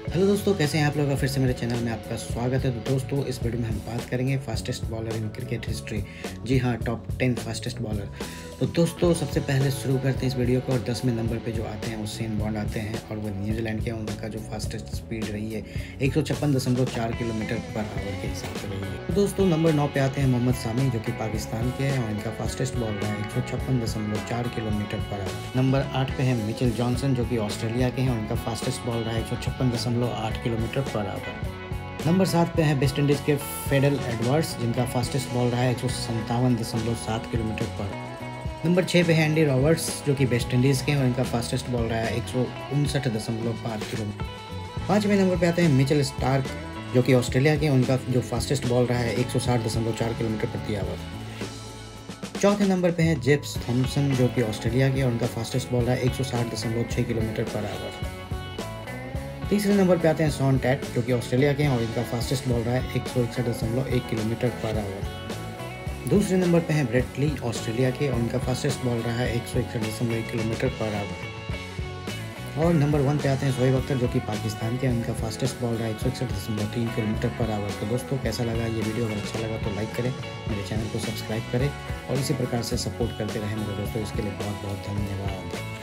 Hello दोस्तों, कैसे हैं आप लोग? फिर से मेरे चैनल में आपका स्वागत है। तो दोस्तों, इस वीडियो में हम बात करेंगे fastest bowler in cricket history. जी हाँ, टॉप 10 फास्टेस्ट बॉलर। तो दोस्तों, सबसे पहले शुरू करते हैं इस वीडियो को। और 10वें नंबर पे जो आते हैं वो शेन बॉन्ड आते हैं और वो न्यूजीलैंड के हैं। उनका जो फास्टेस्ट स्पीड रही है 156.4 किलोमीटर पर आवर के हिसाब से रही है। तो दोस्तों, नंबर 9 पे आते हैं मोहम्मद सामी, जो कि पाकिस्तान के हैं और इनका फास्टेस्ट बॉल रहा है 156.4 किलोमीटर पर आवर। नंबर 8 पे है मिचेल जॉनसन, जो कि ऑस्ट्रेलिया के हैं और इनका फास्टेस्ट बॉल रहा है 156.8 किलोमीटर पर आवर। नंबर 7 पे है वेस्ट इंडीज़ के फेडल एडवर्ड्स, जिनका फास्टेस्ट बॉल रहा है 157.7 किलोमीटर पर। नंबर 6 पे है एंडी रॉबर्ट्स, जो कि वेस्ट इंडीज़ के हैं और इनका फास्टेस्ट बॉल रहा है 159.5 किलोमीटर। 5वें नंबर पे आते हैं मिचेल स्टार्क, जो कि ऑस्ट्रेलिया के हैं। उनका जो फास्टेस्ट बॉल रहा है 160.4 किलोमीटर प्रति आवर। चौथे नंबर पे है जेम्स थॉमसन, जो कि ऑस्ट्रेलिया के और उनका फास्टेस्ट बॉल रहा है 160.6 किलोमीटर पर आवर। तीसरे नंबर पे आते हैं शॉन टैट, जो कि ऑस्ट्रेलिया के हैं और इनका फास्टेस्ट बॉल रहा है 161.1 किलोमीटर पर आवर। दूसरे नंबर पे हैं ब्रेट ली, ऑस्ट्रेलिया के, और उनका फास्टेस्ट बॉल रहा है 161.1 किलोमीटर पर आवर। और नंबर 1 पे आते हैं शोएब अख्तर, जो कि पाकिस्तान के हैं। उनका फास्टेस्ट बॉल रहा है 161.3 किलोमीटर पर आवर। तो दोस्तों, कैसा लगा ये वीडियो? अगर अच्छा लगा तो लाइक करें, मेरे चैनल को सब्सक्राइब करें और इसी प्रकार से सपोर्ट करते रहें मेरे दोस्तों। इसके लिए बहुत बहुत धन्यवाद।